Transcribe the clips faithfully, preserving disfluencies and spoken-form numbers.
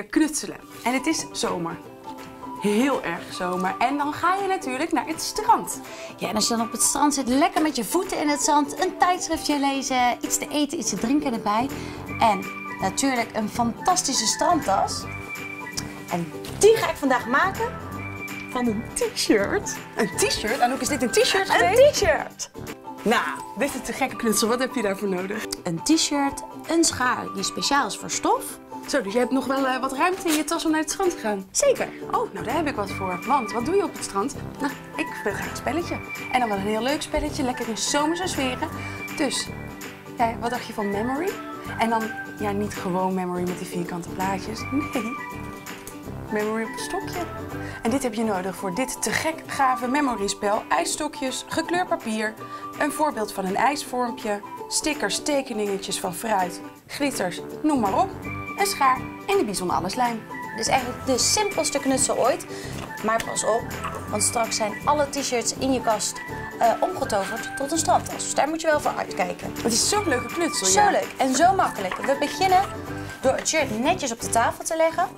lekker knutselen. En het is zomer. Heel erg zomer. En dan ga je natuurlijk naar het strand. Ja, en als je dan op het strand zit, lekker met je voeten in het zand, een tijdschriftje lezen, iets te eten, iets te drinken erbij. En natuurlijk een fantastische strandtas. En die ga ik vandaag maken van een t-shirt. Een t-shirt? Anouk, is dit een t-shirt geweest? Een t-shirt! Nou, dit is te gekke knutsel. Wat heb je daarvoor nodig? Een t-shirt, een schaar die speciaal is voor stof. Zo, dus je hebt nog wel uh, wat ruimte in je tas om naar het strand te gaan? Zeker. Oh, nou daar heb ik wat voor. Want, wat doe je op het strand? Nou, ik speel graag een spelletje. En dan wel een heel leuk spelletje, lekker in zomerse sferen. Dus, ja, wat dacht je van Memory? En dan, ja, niet gewoon Memory met die vierkante plaatjes. Nee, Memory op een stokje. En dit heb je nodig voor dit te gek gave Memory spel. IJsstokjes, gekleurd papier, een voorbeeld van een ijsvormpje, stickers, tekeningetjes van fruit, glitters, noem maar op. Een schaar en de Bison Alleslijm. Dit is eigenlijk de simpelste knutsel ooit. Maar pas op, want straks zijn alle t-shirts in je kast uh, omgetoverd tot een strandtas. Dus daar moet je wel voor uitkijken. Het is zo'n leuke knutsel, Zo ja. leuk en zo makkelijk. We beginnen door het shirt netjes op de tafel te leggen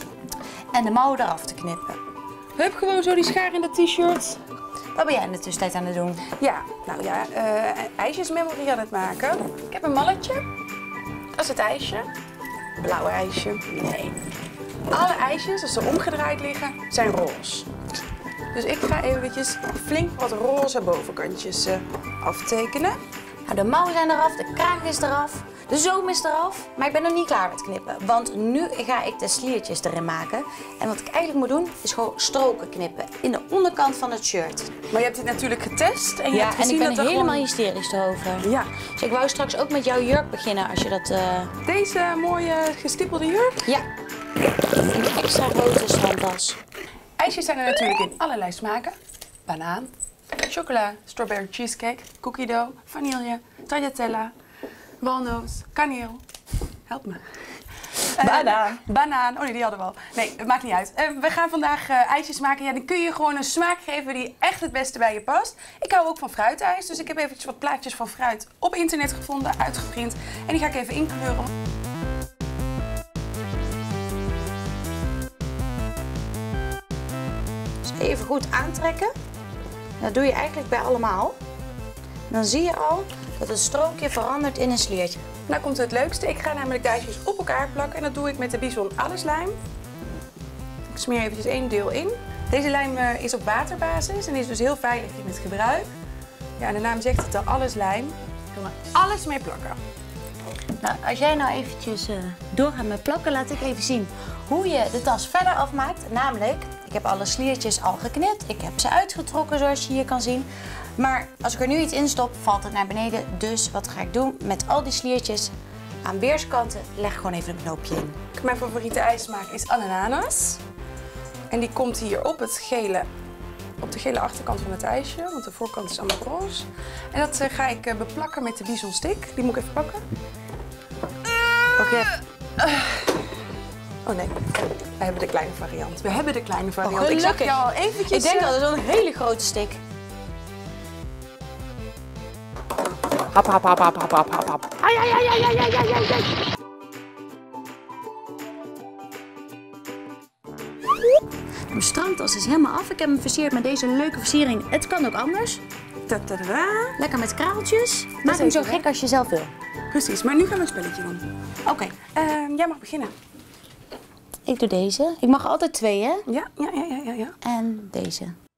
en de mouwen eraf te knippen. Hup, gewoon zo die schaar in dat t-shirt. Wat ben jij in de tussentijd aan het doen? Ja, nou ja, uh, ijsjesmemory aan het maken. Ik heb een malletje. Dat is het ijsje. Blauwe ijsje. Nee. Alle ijsjes, als ze omgedraaid liggen, zijn roze. Dus ik ga eventjes flink wat roze bovenkantjes uh, aftekenen. Nou, de mouwen zijn eraf, de kraag is eraf, de zoom is eraf. Maar ik ben nog niet klaar met knippen, want nu ga ik de sliertjes erin maken. En wat ik eigenlijk moet doen, is gewoon stroken knippen in de onderkant van het shirt. Maar je hebt dit natuurlijk getest en je ja, hebt gezien en ik ben dat er helemaal gewoon... hysterisch erover. Ja. Dus ik wou straks ook met jouw jurk beginnen als je dat... Uh... Deze mooie gestippelde jurk? Ja, een extra grote strandtas. IJsjes zijn er natuurlijk in allerlei smaken. Banaan, chocola, strawberry cheesecake, cookie dough, vanille, tagliatella, walnoot, kaneel. Help me. Banaan. Uh, banaan. Oh nee, die hadden we al. Nee, het maakt niet uit. Uh, we gaan vandaag uh, ijsjes maken. Ja, dan kun je gewoon een smaak geven die echt het beste bij je past. Ik hou ook van fruitijs, dus ik heb eventjes wat plaatjes van fruit op internet gevonden, uitgeprint. En die ga ik even inkleuren. Dus even goed aantrekken. Dat doe je eigenlijk bij allemaal. Dan zie je al dat het strookje verandert in een sliertje. Nou komt het leukste. Ik ga namelijk de ijsjes op elkaar plakken en dat doe ik met de Bison Alleslijm. Ik smeer eventjes één deel in. Deze lijm is op waterbasis en is dus heel veilig in het gebruik. Ja, de naam zegt het al, Alleslijm. Ik kan er alles mee plakken. Nou, als jij nou eventjes uh, doorgaat met plakken, laat ik even zien hoe je de tas verder afmaakt. Namelijk, ik heb alle sliertjes al geknipt. Ik heb ze uitgetrokken zoals je hier kan zien. Maar als ik er nu iets in stop, valt het naar beneden. Dus wat ga ik doen met al die sliertjes? Aan weerskanten leg gewoon even een knoopje in. Mijn favoriete ijsmaak is ananas. En die komt hier op, het gele, op de gele achterkant van het ijsje, want de voorkant is allemaal roze. En dat uh, ga ik uh, beplakken met de Bison stick. Die moet ik even pakken. Oké. Okay. Uh. Oh nee, we hebben de kleine variant. We hebben de kleine variant. Oh, ik zag je al eventjes... Ik denk dat het wel een hele grote stick. Hap, hap, hap, hap, hap, hap, hap. Ai, ai, ai, ai, ai, ai, ai, ai. Mijn strandtas is helemaal af. Ik heb hem versierd met deze leuke versiering. Het kan ook anders. Ta -ta -da. Lekker met kraaltjes. Maak hem zo gek als je zelf wil. Precies, maar nu gaan we een spelletje doen. Oké. Okay. Uh, jij mag beginnen. Ik doe deze. Ik mag altijd twee, hè? Ja, ja, ja, ja, ja. En deze.